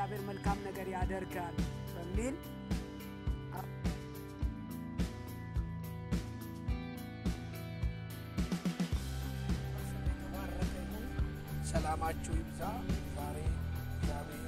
እግዚአብሔር መልካም ነገር ያደርጋል በሚል ሰላማችሁ ይብዛ ዛሬ እግዚአብሔር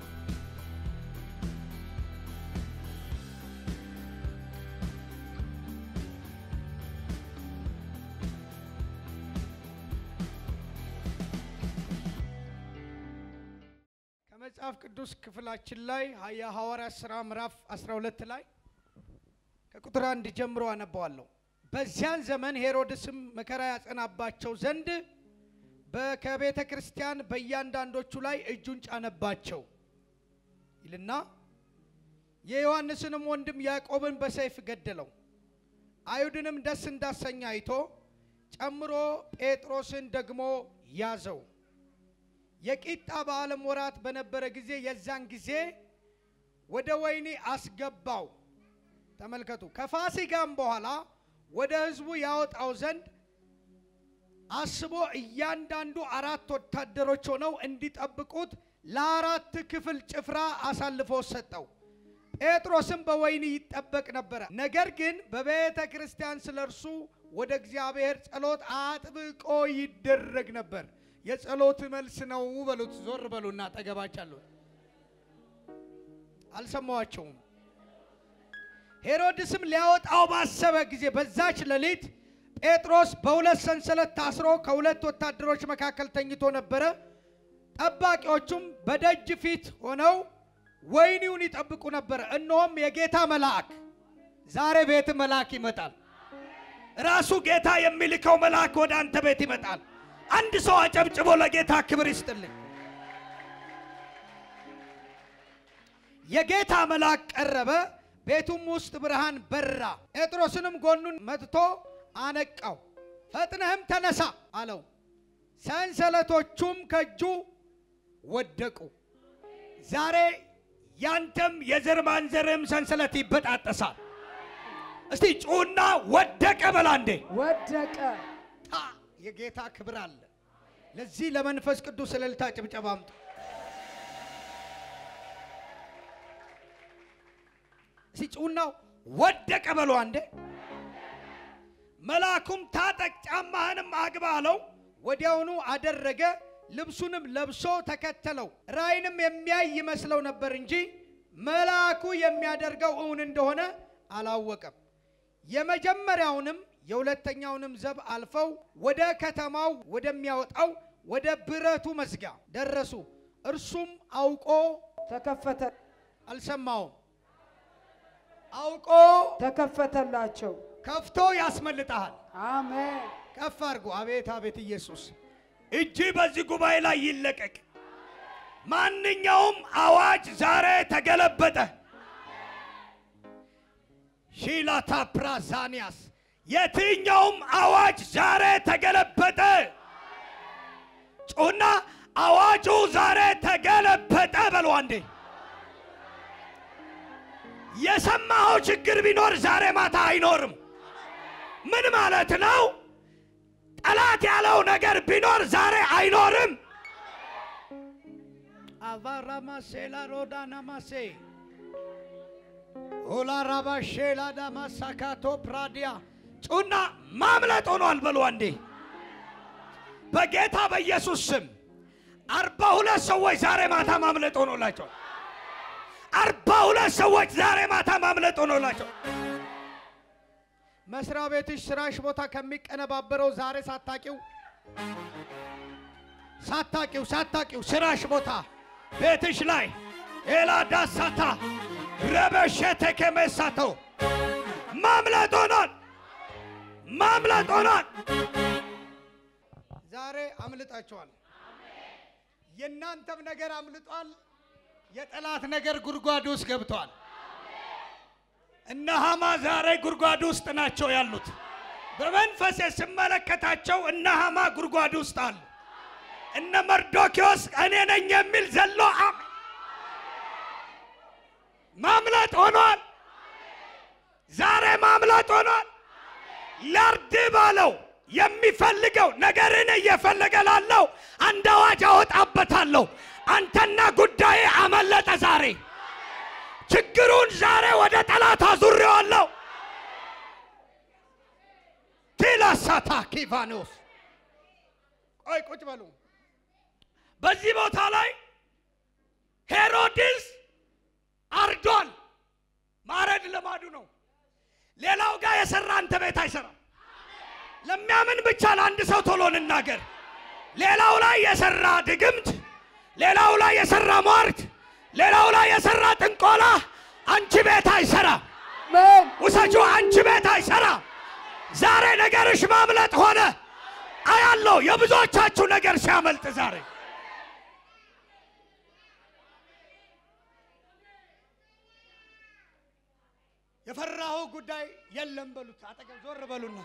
ከመጽሐፍ ቅዱስ ክፍላችን ላይ የሐዋርያት ሥራ ምዕራፍ 12 ላይ ከቁጥር 1 ጀምሮ አነባዋለሁ። በዚያን ዘመን ሄሮድስም መከራ ያጸናባቸው ዘንድ በከቤተ ክርስቲያን በእያንዳንዶቹ ላይ እጁን ጫነባቸው ይልና የዮሐንስንም ወንድም ያዕቆብን በሰይፍ ገደለው። አይሁድንም ደስ እንዳሰኘ አይቶ ጨምሮ ጴጥሮስን ደግሞ ያዘው። የቂጣ በዓለም ወራት በነበረ ጊዜ የዛን ጊዜ ወደ ወህኒ አስገባው። ተመልከቱ። ከፋሲካም በኋላ ወደ ሕዝቡ ያወጣው ዘንድ አስቦ እያንዳንዱ 4 ወታደሮች ሆነው እንዲጠብቁት ለ4 ክፍል ጭፍራ አሳልፎ ሰጠው። ጴጥሮስም በወህኒ ይጠበቅ ነበር። ነገር ግን በቤተ ክርስቲያን ስለርሱ ወደ እግዚአብሔር ጸሎት አጥብቆ ይደረግ ነበር። የጸሎት መልስ ነው በሉት። ዞር በሉና ተገባቻለሁ። አልሰማዋቸውም። ሄሮድስም ሊያወጣው ባሰበ ጊዜ በዛች ሌሊት ጴጥሮስ በሁለት ሰንሰለት ታስሮ ከሁለት ወታደሮች መካከል ተኝቶ ነበር። ጠባቂዎቹም በደጅ ፊት ሆነው ወህኒውን ይጠብቁ ነበር። እነሆም የጌታ መልአክ ዛሬ ቤት መልአክ ይመጣል። ራሱ ጌታ የሚልከው መልአክ ወደ አንተ ቤት ይመጣል። አንድ ሰው አጨብጭቦ ለጌታ ክብር ይስጥልኝ። የጌታ መልአክ ቀረበ፣ ቤቱም ውስጥ ብርሃን በራ። ጴጥሮስንም ጎኑን መትቶ አነቃው። ፈጥነህም ተነሳ አለው። ሰንሰለቶቹም ከእጁ ወደቁ። ዛሬ ያንተም የዘር ማንዘርም ሰንሰለት ይበጣጠሳል። እስቲ ጩና ወደቀ በላ እንዴ! ወደቀ። የጌታ ክብር አለ። ለዚህ ለመንፈስ ቅዱስ እልልታ ጭብጨባ አምጡ። እስቲ ጩና ወደቀ በሉ አንዴ። መልአኩም ታጠቅ ጫማህንም አግባ አለው። ወዲያውኑ አደረገ። ልብሱንም ለብሶ ተከተለው። ራእይንም የሚያይ ይመስለው ነበር እንጂ መልአኩ የሚያደርገው እውን እንደሆነ አላወቀም። የመጀመሪያውንም የሁለተኛውንም ዘብ አልፈው ወደ ከተማው ወደሚያወጣው ወደ ብረቱ መዝጊያ ደረሱ። እርሱም አውቆ ተከፈተ። አልሰማውም። አውቆ ተከፈተላቸው። ከፍቶ ያስመልጣል። አሜን። ከፍ አድርጉ። አቤት አቤት ኢየሱስ። እጅ በዚህ ጉባኤ ላይ ይለቀቅ። ማንኛውም አዋጅ ዛሬ ተገለበጠ። ሺላታ ፕራዛኒያስ የትኛውም አዋጅ ዛሬ ተገለበጠ። ጩና አዋጁ ዛሬ ተገለበጠ በሉ አንዴ። የሰማው ችግር ቢኖር ዛሬ ማታ አይኖርም። ምን ማለት ነው? ጠላት ያለው ነገር ቢኖር ዛሬ አይኖርም። አቫራማ ሴላ ሮዳና ማሴ ኦላ ራባ ሼላ ዳማሳካቶ ፕራዲያ ጩና ማምለጥ ሆኗል በሉ አንዴ። በጌታ በኢየሱስ ስም 42 ሰዎች ዛሬ ማታ ማምለጥ ሆኖላቸው። 42 ሰዎች ዛሬ ማታ ማምለጥ ሆኖላቸው። መስሪያ ቤትሽ ስራሽ ቦታ ከሚቀነባበረው ዛሬ ሳታቂው ስራሽ ቦታ ቤትሽ ላይ ኤላ ዳሳታ ረበሸተ ከመሳቶ ማምለጥ ሆኗል። ዛሬ አምልጣቸዋል። የናንተም ነገር አምልጧል። የጠላት ነገር ጉርጓድ ውስጥ ገብቷል። እነ ሃማ ዛሬ ጉርጓድ ውስጥ ናቸው ያሉት። በመንፈስ ስመለከታቸው እነ ሃማ ጉርጓድ ውስጥ አሉ። እነ መርዶክዮስ እኔ ነኝ የሚል ዘሎ ማምለጥ ሆኗል። ዛሬ ማምለጥ ሆኗል። ላርድ ባለው የሚፈልገው ነገርን እየፈለገ ላለው አንድ አዋጅ አወጣበታለሁ። አንተና ጉዳይ አመለጠ ዛሬ። ችግሩን ዛሬ ወደ ጠላት አዙሬዋለሁ። ቲላሳታ ኪቫኖስ ቆይ ቁጭ በሉ። በዚህ ቦታ ላይ ሄሮድስ አርዷል። ማረድ ለማዱ ነው። ሌላው ጋር የሰራ አንተ ቤት አይሰራም። ለሚያምን ብቻ ለአንድ ሰው ቶሎ እንናገር። ሌላው ላይ የሰራ ድግምት፣ ሌላው ላይ የሰራ ሟርት፣ ሌላው ላይ የሰራ ጥንቆላ አንቺ ቤት አይሰራም። ውሰጂው፣ አንቺ ቤት አይሰራም። ዛሬ ነገርሽ ማምለጥ ሆነ። አያለው የብዙዎቻችሁ ነገር ሲያመልጥ ዛሬ የፈራው ጉዳይ የለም በሉት። አጠገብ ዞር በሉና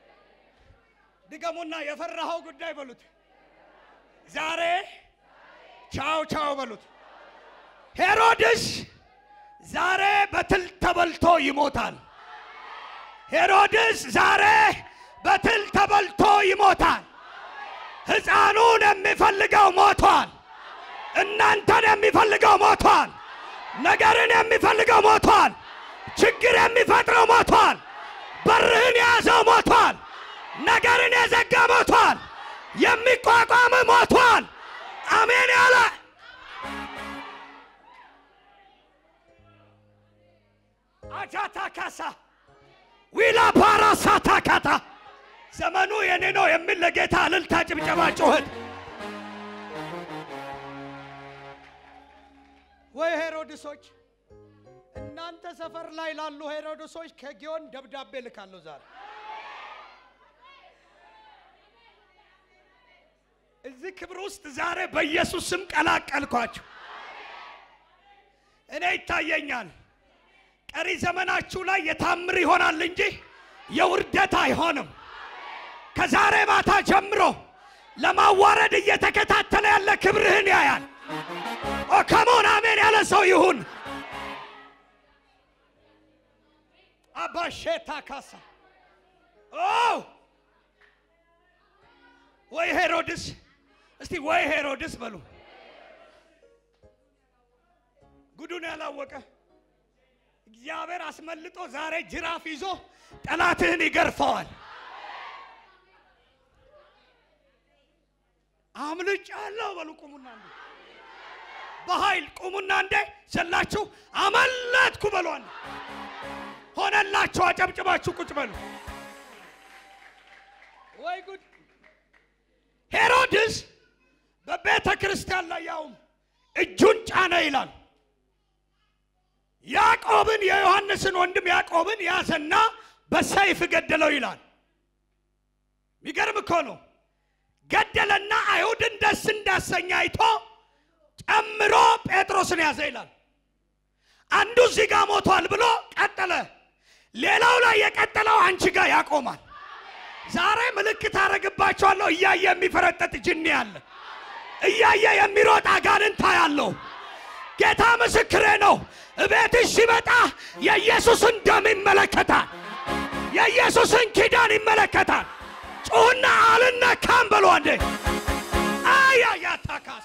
ድገሙና የፈራው ጉዳይ በሉት። ዛሬ ቻው ቻው በሉት። ሄሮድስ ዛሬ በትል ተበልቶ ይሞታል። ሄሮድስ ዛሬ በትል ተበልቶ ይሞታል። ሕፃኑን የሚፈልገው ሞቷል። እናንተን የሚፈልገው ሞቷል። ነገርን የሚፈልገው ሞቷል። ችግር የሚፈጥረው ሞቷል። በርህን ያዘው ሞቷል። ነገርን የዘጋ ሞቷል። የሚቋቋም ሞቷል። አሜን ያለ አጃታ ካሳ ዊላ ፓራሳታ ካታ ዘመኑ የኔ ነው የሚል ለጌታ እልልታ ጭብጨባ ጩኸት። ወይ ሄሮድሶች፣ እናንተ ሰፈር ላይ ላሉ ሄሮድሶች ከጊዮን ደብዳቤ ልካለሁ ዛሬ። እዚህ ክብር ውስጥ ዛሬ በኢየሱስ ስም ቀላቀልኳችሁ። እኔ ይታየኛል ቀሪ ዘመናችሁ ላይ የታምር ይሆናል እንጂ የውርደት አይሆንም። ከዛሬ ማታ ጀምሮ ለማዋረድ እየተከታተለ ያለ ክብርህን ያያል። ኦ ካሞን አሜን ያለ ሰው ይሁን። አባሼታ ካሳ ኦ ወይ ሄሮድስ፣ እስቲ ወይ ሄሮድስ በሉ። ጉዱን ያላወቀ እግዚአብሔር አስመልጦ ዛሬ ጅራፍ ይዞ ጠላትህን ይገርፈዋል። አምልጫለሁ በሉ። ቁሙና እንዴ በኃይል ቁሙና እንዴ ዘላችሁ አመለጥኩ በሏል። ሆነላችሁ። አጨብጭባችሁ ቁጭ በሉ። ወይ ጉድ! ሄሮድስ በቤተ ክርስቲያን ላይ ያውም እጁን ጫነ ይላል። ያዕቆብን የዮሐንስን ወንድም ያዕቆብን ያዘና በሰይፍ ገደለው ይላል። ሚገርም እኮ ነው። ገደለና አይሁድን ደስ እንዳሰኛ አይቶ ጨምሮ ጴጥሮስን ያዘ ይላል። አንዱ እዚህ ጋር ሞቷል ብሎ ቀጠለ። ሌላው ላይ የቀጠለው አንቺ ጋር ያቆማል። ዛሬ ምልክት አረግባቸዋለሁ። እያየ የሚፈረጠጥ ጅኒ አለ። እያየ የሚሮጥ አጋንንት ያለው ጌታ ምስክሬ ነው። እቤትሽ ሲመጣ የኢየሱስን ደም ይመለከታል። የኢየሱስን ኪዳን ይመለከታል። ጩህና አልነካም በሉ አንዴ። አያያ ታካስ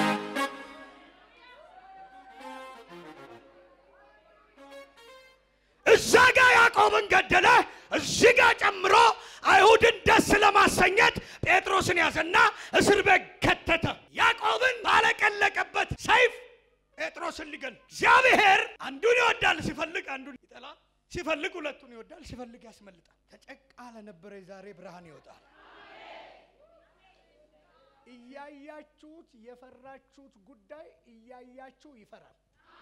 እዛ ጋር ያዕቆብን ገደለ። እዚህ ጋር ጨምሮ አይሁድን ደስ ለማሰኘት ጴጥሮስን ያዘና እስር ቤት ከተተ። ያዕቆብን ባለቀለቀበት ሰይፍ ጴጥሮስን ሊገል። እግዚአብሔር አንዱን ይወዳል ሲፈልግ፣ አንዱን ይጠላል ሲፈልግ፣ ሁለቱን ይወዳል ሲፈልግ ያስመልጣል። ተጨቃ ለነበረ ዛሬ ብርሃን ይወጣል። እያያችሁት የፈራችሁት ጉዳይ እያያችሁ ይፈራል።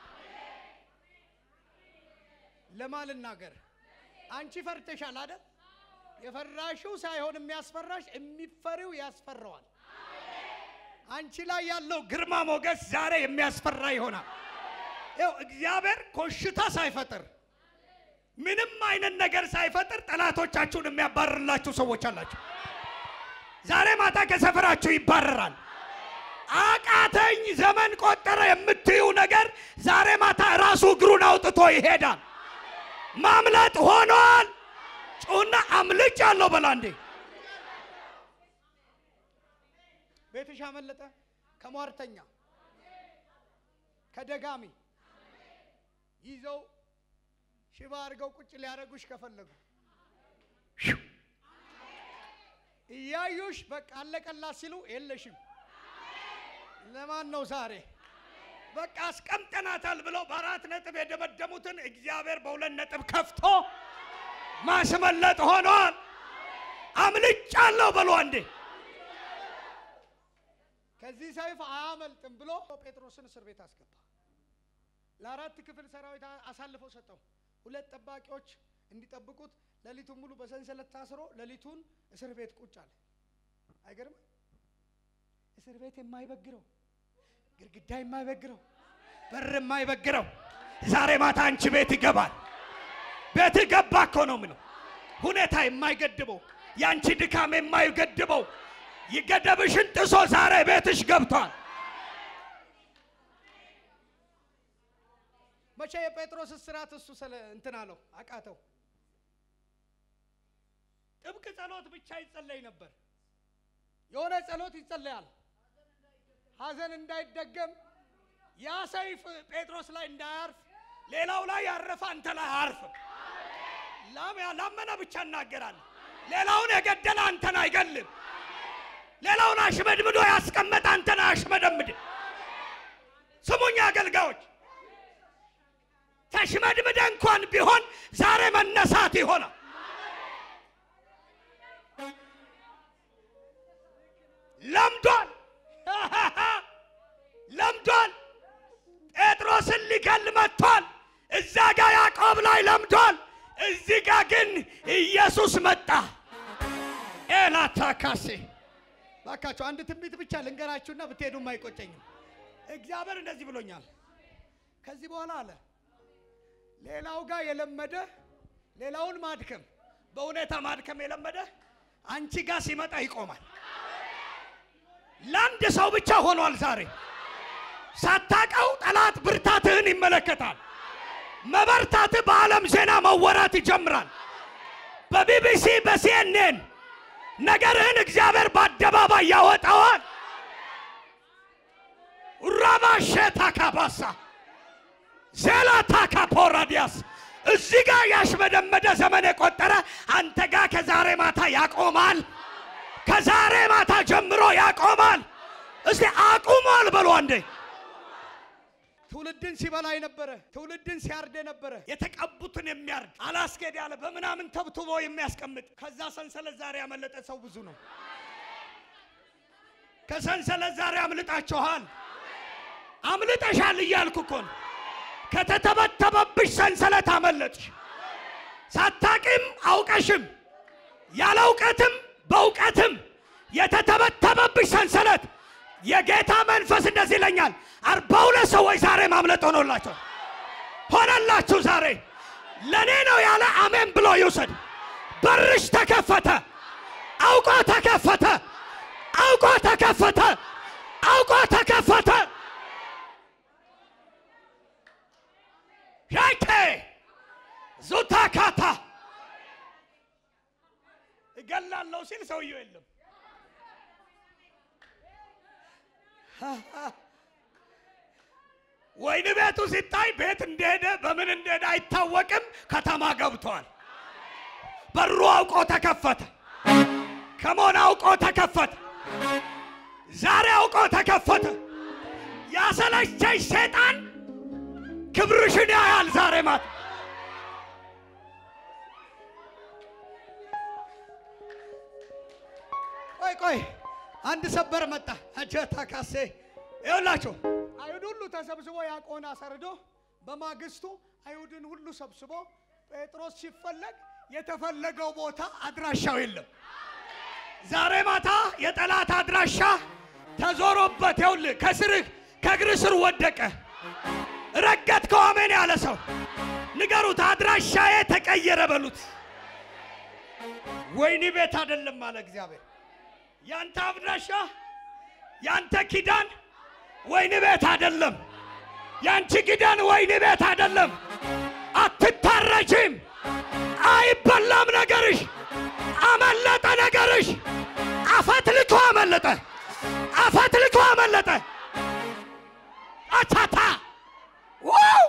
ለማልናገር አንቺ ፈርተሻል አይደል? የፈራሽው ሳይሆን የሚያስፈራሽ የሚፈሪው ያስፈራዋል። አንቺ ላይ ያለው ግርማ ሞገስ ዛሬ የሚያስፈራ ይሆናል። ይኸው እግዚአብሔር ኮሽታ ሳይፈጥር ምንም አይነት ነገር ሳይፈጥር ጠላቶቻችሁን የሚያባርርላችሁ ሰዎች አላችሁ። ዛሬ ማታ ከሰፈራችሁ ይባረራል። አቃተኝ ዘመን ቆጠረ የምትዩ ነገር ዛሬ ማታ ራሱ እግሩን አውጥቶ ይሄዳል። ማምለጥ ሆኗል። ጩና አምልጫለሁ በላንዴ ቤትሽ አመለጠ ከሟርተኛ ከደጋሚ ይዘው ሽባ አድርገው ቁጭ ሊያረጉሽ ከፈለጉ እያዩሽ በቃ አለቀላት ሲሉ የለሽም ለማን ነው ዛሬ በቃ አስቀምጠናታል ብለው በአራት ነጥብ የደመደሙትን እግዚአብሔር በሁለት ነጥብ ከፍቶ ማስመለጥ ሆኗል። አምልጫለሁ በሉ አንዴ። ከዚህ ሰይፍ አያመልጥም ብሎ ጴጥሮስን እስር ቤት አስገባ። ለአራት ክፍል ሰራዊት አሳልፎ ሰጠው። ሁለት ጠባቂዎች እንዲጠብቁት ለሊቱን ሙሉ በሰንሰለት ታስሮ ለሊቱን እስር ቤት ቁጭ አለ። አይገርም? እስር ቤት የማይበግረው ግድግዳ የማይበግረው በር የማይበግረው ዛሬ ማታ አንቺ ቤት ይገባል። ቤት ገባ እኮ ነው ምነው ሁኔታ የማይገድበው ያንቺ ድካም የማይገድበው ይገደብሽን ጥሶ ዛሬ ቤትሽ ገብቷል። መቼ የጴጥሮስ እስራት እሱ እንትን አለው አቃተው። ጥብቅ ጸሎት ብቻ ይጸለይ ነበር። የሆነ ጸሎት ይጸለያል ሐዘን እንዳይደገም ያ ሰይፍ ጴጥሮስ ላይ እንዳያርፍ ሌላው ላይ ያረፈ አንተ ላይ አያርፍ። ላመነ ብቻ እናገራል። ሌላውን የገደለ አንተን አይገልም። ሌላውን አሽመድምዶ ያስቀመጠ አንተን አሽመደምድ። ስሙኛ አገልጋዮች ተሽመድምደ እንኳን ቢሆን ዛሬ መነሳት ይሆናል። ለምዷል ለምዷል። ጴጥሮስን ሊገል መጥቷል። እዛ ጋር ያዕቆብ ላይ ለምዷል። እዚህ ጋር ግን ኢየሱስ መጣ። ኤላታካሴ ባካችሁ አንድ ትንቢት ብቻ ልንገራችሁና ብትሄዱም አይቆጨኝም። እግዚአብሔር እንደዚህ ብሎኛል። ከዚህ በኋላ አለ ሌላው ጋር የለመደ ሌላውን ማድከም በእውነታ ማድከም የለመደ አንቺ ጋር ሲመጣ ይቆማል። ለአንድ ሰው ብቻ ሆኗል ዛሬ። ሳታቀው ጠላት ብርታትህን ይመለከታል። መበርታት በዓለም ዜና መወራት ይጀምራል። በቢቢሲ በሲኤንኤን ነገርህን እግዚአብሔር በአደባባይ ያወጣዋል። ራባሸታ ካባሳ ዜላታ ካፖራዲያስ እዚህ ጋር ያሽመደመደ ዘመን የቆጠረ አንተ ጋር ከዛሬ ማታ ያቆማል። ከዛሬ ማታ ጀምሮ ያቆማል። እስቲ አቁሟል በሉ አንዴ። ትውልድን ሲበላይ ነበረ፣ ትውልድን ሲያርድ ነበረ። የተቀቡትን የሚያርድ አላስኬድ ያለ በምናምን ተብትቦ የሚያስቀምጥ ከዛ ሰንሰለት ዛሬ ያመለጠ ሰው ብዙ ነው። ከሰንሰለት ዛሬ አምልጣችኋል። አምልጠሻል እያልኩ እኮ ነው። ከተተበተበብሽ ሰንሰለት አመለጥሽ። ሳታቂም አውቀሽም ያለ እውቀትም በእውቀትም የተተበተበብሽ ሰንሰለት የጌታ መንፈስ እንደዚህ ይለኛል 42 ሰዎች ዛሬ ማምለጥ ሆነላችሁ። ዛሬ ለኔ ነው ያለ አሜን ብሎ ይውሰድ። በርሽ ተከፈተ። አውቆ ተከፈተ። አውቆ ተከፈተ። አውቆ ተከፈተ። ሻይቴ ዙታካታ እገላለሁ ሲል ሰውየው የለም። ወይን ቤቱ ሲታይ ቤት እንደሄደ በምን እንደሄደ አይታወቅም። ከተማ ገብቷል። በሩ አውቆ ተከፈተ። ከሞን አውቆ ተከፈተ። ዛሬ አውቆ ተከፈተ። ያሰለቸሽ ሰይጣን ክብርሽን ያያል ዛሬ ማታ። ቆይ አንድ ሰበር መጣ። አጀታ ካሴ ይኸውላችሁ አይሁድ ሁሉ ተሰብስቦ ያዕቆብን አሰርዶ በማግስቱ አይሁድን ሁሉ ሰብስቦ ጴጥሮስ ሲፈለግ የተፈለገው ቦታ አድራሻው የለም። ዛሬ ማታ የጠላት አድራሻ ተዞሮበት ይኸውልህ ከስርህ ከእግር ስር ወደቀ። ረገጥከው አሜን ያለ ሰው ንገሩት አድራሻዬ ተቀየረ በሉት። ወይኒ ቤት አይደለም አለ እግዚአብሔር። ያንተ አድራሻ ያንተ ኪዳን ወይኒ ቤት አይደለም። ያንቺ ኪዳን ወይኒ ቤት አይደለም። አትታረጂም። አይበላም ነገርሽ። አመለጠ ነገርሽ። አፈትልኮ አመለጠ። ራባቻታ ዋው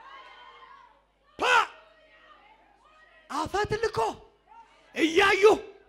አፈት ልኮ እያዩ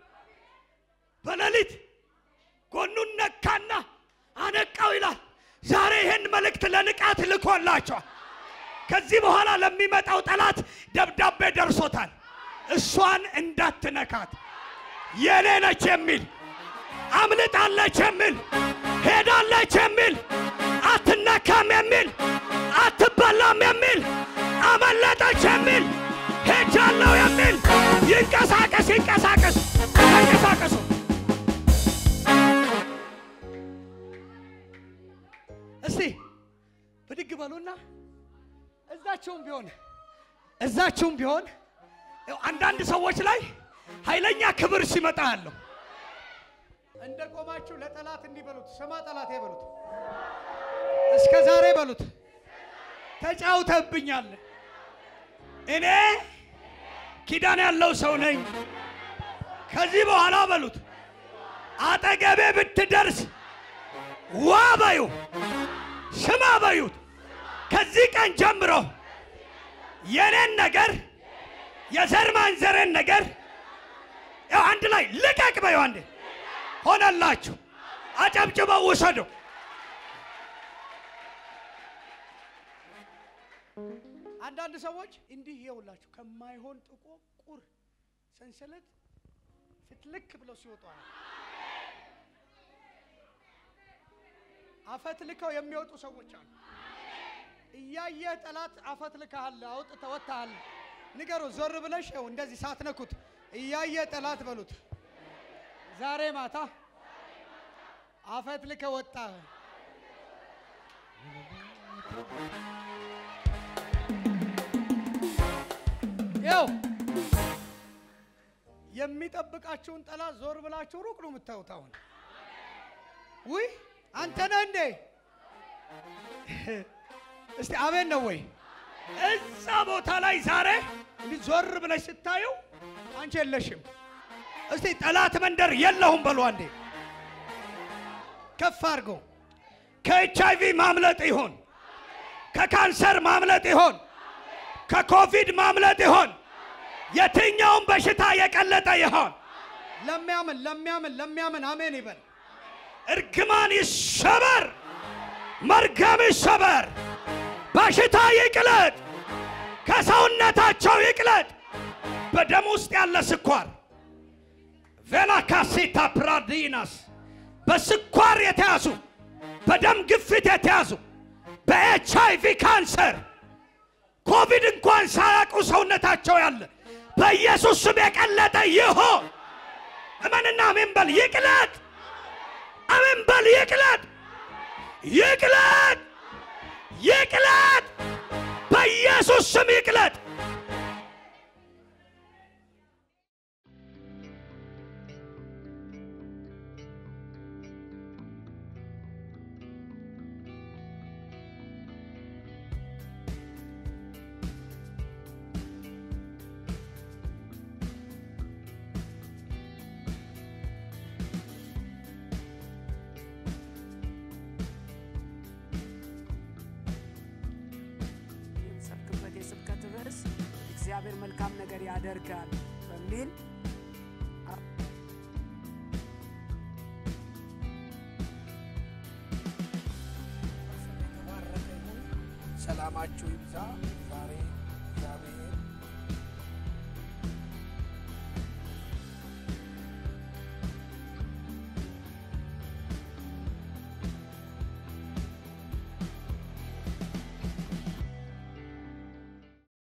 በሌሊት ጎኑን ነካና አነቃው ይላል። ዛሬ ይሄን መልእክት ለንቃት ልኮላቸው ከዚህ በኋላ ለሚመጣው ጠላት ደብዳቤ ደርሶታል። እሷን እንዳትነካት የኔ ነች የሚል አምልጣለች የሚል ሄዳለች የሚል አትነካም የሚል አትበላም የሚል አመለጠች የሚል ሄጃለሁ የሚል ይንቀሳቀስ ይንቀሳቀስ ይንቀሳቀሱ። እስቲ ብድግ በሉና እዛችሁም ቢሆን አንዳንድ ሰዎች ላይ ኃይለኛ ክብር ሲመጣ ያለው እንደ ቆማችሁ ለጠላት እንዲበሉት ስማ ጠላት ይበሉት እስከ ዛሬ በሉት ተጫውተብኛል። እኔ ኪዳን ያለው ሰው ነኝ። ከዚህ በኋላ በሉት አጠገቤ ብትደርስ ዋ በዩ ስማ በዩት። ከዚህ ቀን ጀምሮ የኔን ነገር የዘር ማንዘሬን ነገር አንድ ላይ ልቀቅ በዩ። አንዴ ሆነላችሁ። አጨብጭበው ውሰዱ። አንዳንድ ሰዎች እንዲህ ይውላችሁ ከማይሆን ጥቁር ሰንሰለት ፍትልክ ብለው ሲወጡ አፈት ልከው የሚወጡ ሰዎች አሉ። እያየ ጠላት አፈት ልከሃል አውጥተህ ወጣሃል ንገሩ። ዞር ብለሽ እንደዚህ ሳትነኩት እያየ ጠላት በሉት ዛሬ ማታ አፈት ልከህ ወጣ። ያው የሚጠብቃችሁን ጠላት ዞር ብላችሁ ሩቅ ነው የምታዩት። አሁን ውይ አንተ ነህ እንዴ? እስቲ አሜን ነው ወይ? እዛ ቦታ ላይ ዛሬ ዞር ብለሽ ስታዩ አንቺ የለሽም። እስቲ ጠላት መንደር የለሁም በሉ አንዴ ከፍ አድርጎ። ከኤችአይቪ ማምለጥ ይሆን፣ ከካንሰር ማምለጥ ይሆን፣ ከኮቪድ ማምለጥ ይሆን፣ የትኛውም በሽታ የቀለጠ ይሆን ለሚያምን አሜን ይበል። እርግማን ይሰበር፣ መርገም ይሰበር፣ በሽታ ይቅለጥ፣ ከሰውነታቸው ይቅለጥ። በደም ውስጥ ያለ ስኳር ቬና ካሲታ ፕራዲናስ በስኳር የተያዙ በደም ግፊት የተያዙ በኤችአይቪ ካንሰር ኮቪድ እንኳን ሳያውቁ ሰውነታቸው ያለ በኢየሱስ ስም የቀለጠ ይሆን። እመንና አሜን በል። ይቅለጥ፣ አሜን በል። ይቅለጥ፣ ይቅለጥ፣ ይቅለጥ፣ በኢየሱስ ስም ይቅለጥ። እግዚአብሔር መልካም ነገር ያደርጋል በሚል ሰላማችሁ ይብዛ።